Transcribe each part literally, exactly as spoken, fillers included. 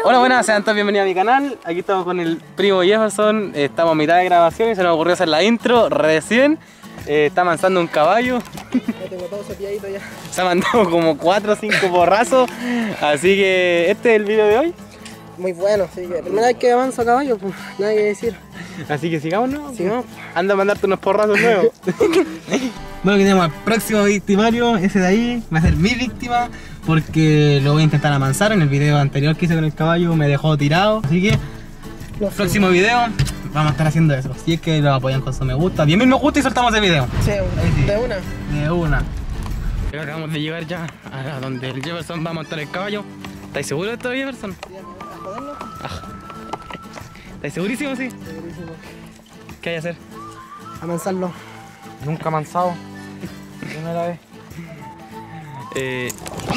Hola, buenas, sean todos bienvenidos a mi canal. Aquí estamos con el primo Jefferson. eh, Estamos a mitad de grabación y se nos ocurrió hacer la intro recién. eh, Está avanzando un caballo. Ya tengo todo cepilladito ya. Se ha mandado como cuatro o cinco porrazos. Así que este es el video de hoy. Muy bueno, así que primera vez que avanzo a caballo, pues nada que decir. Así que sigamos, ¿no? Sigamos. Anda a mandarte unos porrazos nuevos. Bueno, que tenemos al próximo victimario. Ese de ahí va a ser mi víctima, porque lo voy a intentar amansar. En el video anterior que hice con el caballo me dejó tirado. Así que No, próximo video vamos a estar haciendo eso. Si es que lo apoyan con su me gusta, diez mil me gusta y soltamos el video. Sí, sí. de una. De una. Acabamos de llegar ya a donde el Jefferson va a montar el caballo. ¿Estáis seguros de esto, Jefferson? ¿A joderlo? Ah. ¿Estáis segurísimo, sí? Segurísimo. ¿Qué hay que hacer? Amansarlo. Nunca amansado. Primera vez. Eh...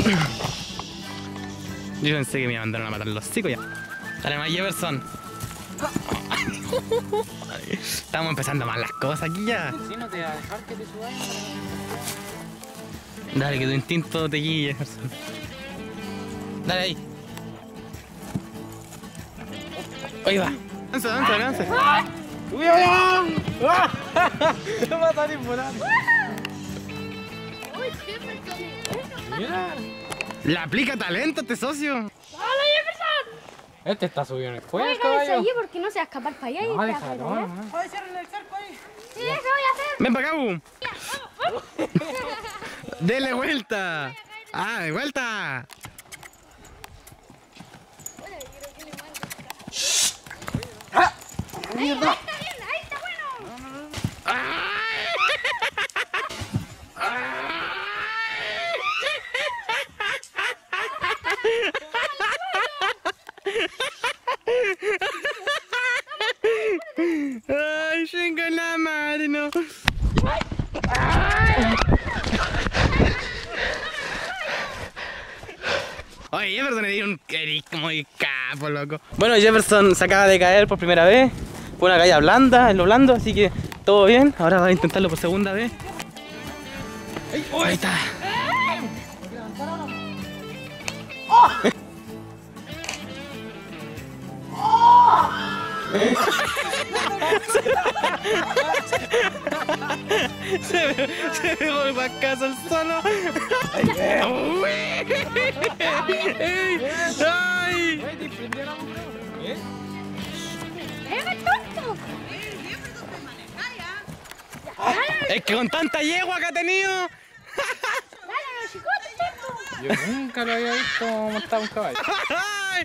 Yo pensé que me iban a mandar a matar los chicos ya. Dale más, Jefferson. Estamos empezando mal las cosas aquí ya. Si no te va a dejar que te subas. Dale, que tu instinto te guíe, Jefferson. Dale ahí. Ahí va. Avanza, avanza, avanza. ¡Uy, uy, uy! ¡Me va a salir volando! Mira. Le aplica talento a este socio. ¡Hola, Jefferson! Este está subido en el cuello, Oiga, ese caballo. allí porque no se va a escapar para allá y No, está déjalo, para allá. no. ¿Puede ser en el cerco ahí? Sí, eso voy a hacer. Ven para acá, Bu. Dele vuelta. Ah, de vuelta. Ahí, ahí está bien, ahí está bueno. Ay, chinga la madre, no. Oye, Jefferson le dio un eres muy capo, loco. Bueno, Jefferson se acaba de caer por primera vez. Fue una caída blanda, en lo blando, así que todo bien. Ahora va a intentarlo por segunda vez. Ahí está. Se, se dejó el guacazo al solo. ¡Uy! ¡Ey! ¡Ay! ¡Es tonto! Es que con tanta yegua que ha tenido. ¡Dale, los chicotes, tonto! Yo nunca lo había visto montar un caballo. ¡Ay!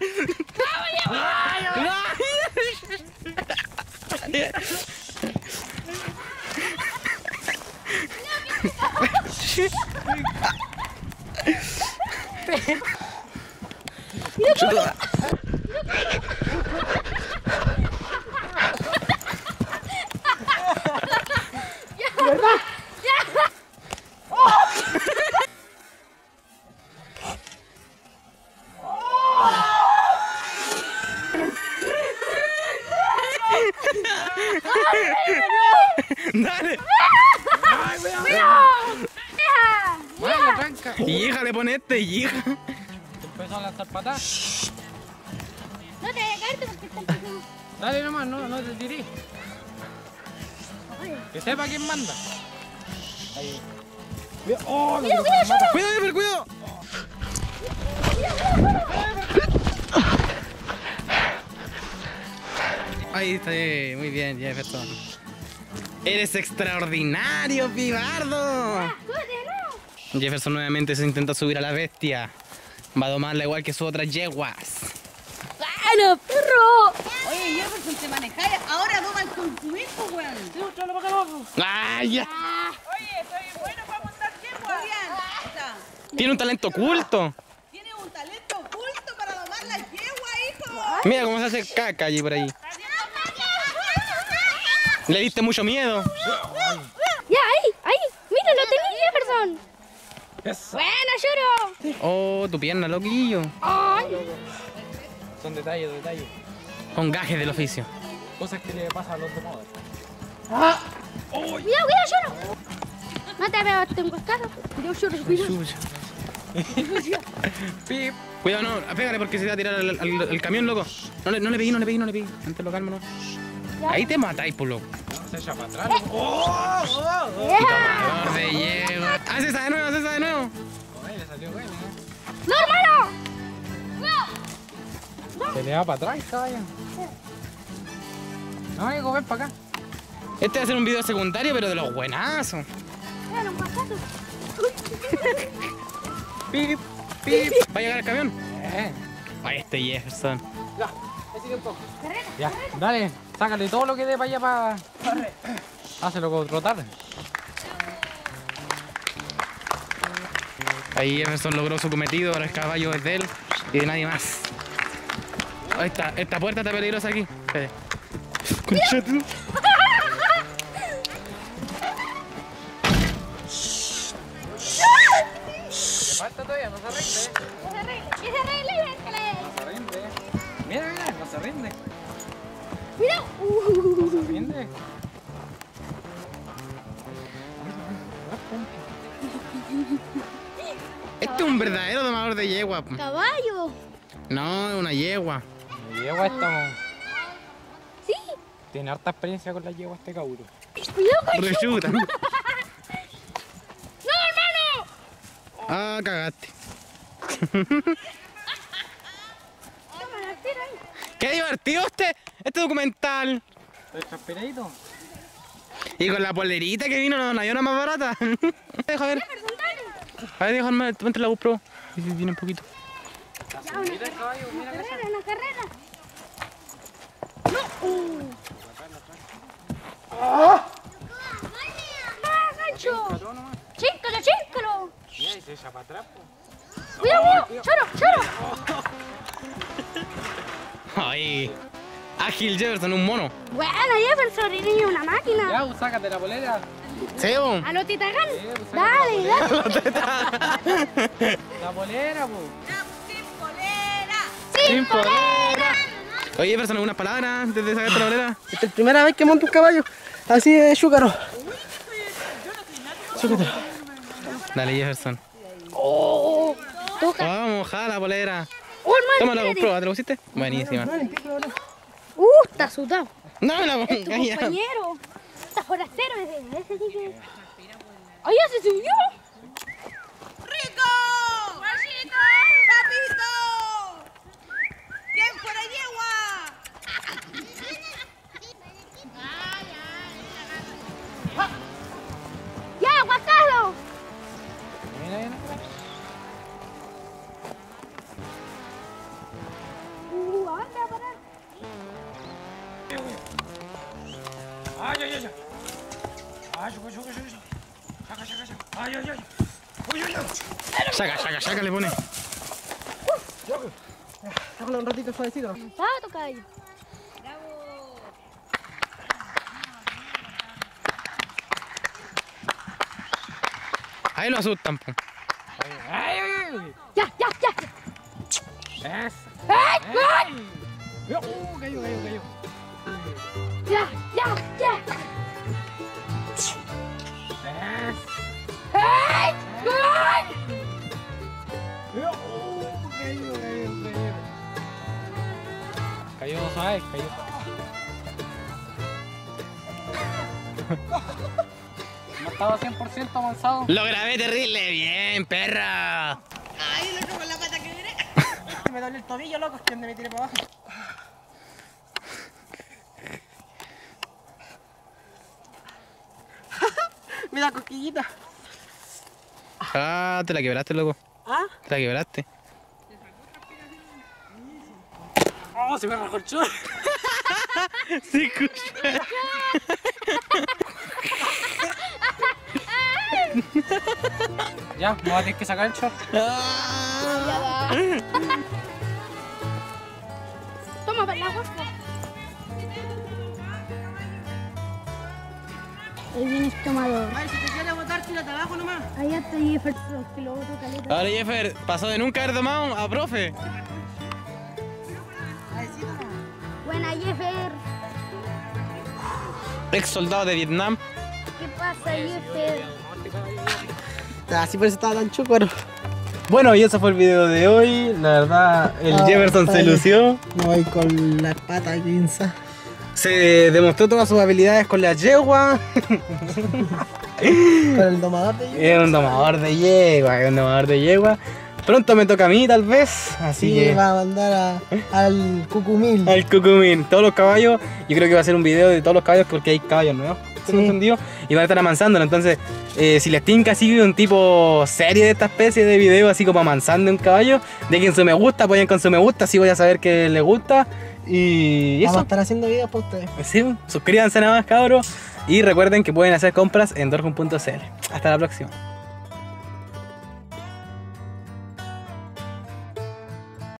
¡Dale! Vaya, tranca. Y hija, le pone este, y hija. Te empezó a lanzar patas. No te vayas a caerte porque está empezando. Dale nomás, no, no te tiré. Que sepa quién manda. Ahí. Mira, oh, ¡Cuidado, cuidado, lloro! ¡Cuidado, Jeffer, cuidado! Ahí está, eh, muy bien, Jefferson. ¡Eres extraordinario, pibardo! ¡Súbete de nuevo! Jefferson nuevamente se intenta subir a la bestia. Va a domarla igual que sus otras yeguas. ¡Bueno, perro! Oye, Jefferson, te manejáis, ahora toman con tu hijo, weón. ¡Ay, ya! Oye, soy bueno para montar yegua. Julián, Tiene un talento oculto. tienes un talento oculto para domar la yegua, hijo. Mira cómo se hace caca allí por ahí. Le diste mucho miedo. ¡Ya, ahí, ahí! ¡Mira, lo tenés, Jefferson! Eso. ¡Buena, lloro! Oh, tu pierna, loquillo. ¡Ay! Son detalles, detalles. Con gajes del oficio. Cosas que le pasan a los de moda. ¡Cuidado, cuidado, lloro! No te veo, tengo el carro. Cuidado, lloro, cuidado. Chucha. Pip. Cuidado, no, pégale porque se va a tirar al, al, al camión, loco. No le, no le pegué, no le pegué, no le pegué. Antes lo calmo, no. Ahí te matáis, por loco. Se echa para atrás. ¡Oh! Tomador de yegua. Haz esa de nuevo, haz esa de nuevo. Ay, le salió bueno, ¡No, hermano! ¿eh? Se le va para atrás, caballo. No, hijo, ven para acá. Este va a ser un video secundario, pero de los buenazos. Era un pasato. Pip, pip. ¿Va a llegar el camión? Eh. Ahí este Jefferson. Ya, ahí sigue un poco. Ya, dale, sácale todo lo que dé para allá para. Hácelo con trotar. Ahí Jefferson logró su cometido, ahora el caballo es de él y de nadie más. Ahí está, esta puerta está peligrosa aquí. Espere. Concha tú. ¿Qué falta todavía? No se rinde. Que se arregle, que se arregle, déjale. No se rinde. Mira, mira, no se rinde. Mira. No se rinde. Este es un verdadero domador de yegua. Caballo. No, es una yegua. La yegua esta Sí. tiene harta experiencia con la yegua este caburo. Cuidado con Rechuta. ¡No, hermano! Ah, cagaste. Tómala, tira ahí. Qué divertido este, este documental. ¿Estás transpiradito? Y con la polerita que vino, no, no hay una más barata. Deja ver. Jefferson, dale. A ver, déjame entre la GoPro. Sí, sí, viene un poquito. Ya, una Mira el caballo, mira que carrera, una carrera. No. Uh. ¡Ah, gancho! ¡Chíncalo, chíncalo! mira y se echa para atrás. ¡Cuidado, cuidado! ¡Choro, choro! Ay, ágil Jefferson, un mono. Bueno, Jefferson, eres una máquina. Ya, pues, sácate la polera. Sebo. A lo titagán. pues, Dale, dale. La polera, pues. Sin polera. ¡Sin polera! Oye, Jefferson, ¿algunas palabras antes de sacarte la bolera? Esta es la primera vez que monto un caballo así de chúcaro. Chúcaro. Dale, Jefferson. ¡Oh! Toca. Vamos, jala la bolera. ¡Oh, hermano! Toma la espérate. GoPro, ¿te lo pusiste? Buenísima. ¡Uh! Está sudado. No me la Es tu pongas ya. compañero. Está forastero ese. Ese sí que... ¡Ay, ya se subió! ¡Rico! ¡Papito! ¡Papito! ¿Quién fuera yegua? ¡Ya, guacalo! Mira, mira. ¡Uh! ¿A dónde va a parar? Ay, ay, ay. Ay, saca, saca, saca. Saca, saca, saca. Ay, ay, ay. Uy, uy, uy. Saca, saca, saca, le pone. Déjalo un ratito suavecito. Pato, caballo. Ahí lo asustan, po. Ay, ay, ay. ¡Ya, ya, ya! Eso. ¡Ay, ay! Uh, cayó, cayó, cayó. ¡Ya, ya, ya! Eso. ¡Ay! ¡Ay! Uh, cayó, cayó, cayó. Cayó, ¿sabes? Cayó. No estaba cien por ciento avanzado. Lo grabé terrible bien, perra. Ay, el otro con la pata que viene. Me duele el tobillo, loco, es que me tiré para abajo. Me da cosquillita. Ah, te la quebraste, loco. ¿Ah? Te la quebraste. Oh, se me rajó el chorro. Sí, escucha. Ya, me voy a tener que sacar el short. Toma, para la guapa. Ahí viene el tomador. Ay, si te quieres botar, tírate abajo nomás. Ahí está Jefferson, que lo otro caleta. Ahora, Jeffer, pasó de nunca haber domado a profe. Buena, Jeffer. Ex soldado de Vietnam. ¿Qué pasa, Jeffer? Así por eso estaba tan chúcaro. Bueno, y eso fue el video de hoy. La verdad, el Ah, Jefferson se vale. lució. Me voy con la pata pinza. Se demostró todas sus habilidades con la yegua. Con el domador de Es un domador de yegua, es un domador de yegua. Pronto me toca a mí, tal vez. Así Sí, que. va a mandar a- al cucumil. Al cucumín, todos los caballos. Yo creo que va a ser un video de todos los caballos porque hay caballos nuevos. ¿Tengo Sí. entendido? Y van a estar amansándolo. Entonces, eh, si les tinca así un tipo serie de esta especie de video, así como amansando un caballo, dejen su me gusta, apoyen con su me gusta, así voy a saber que les gusta. Y Vamos a eso. estar haciendo videos para ustedes. Sí, suscríbanse nada más, cabros. Y recuerden que pueden hacer compras en dorcom punto c l. Hasta la próxima.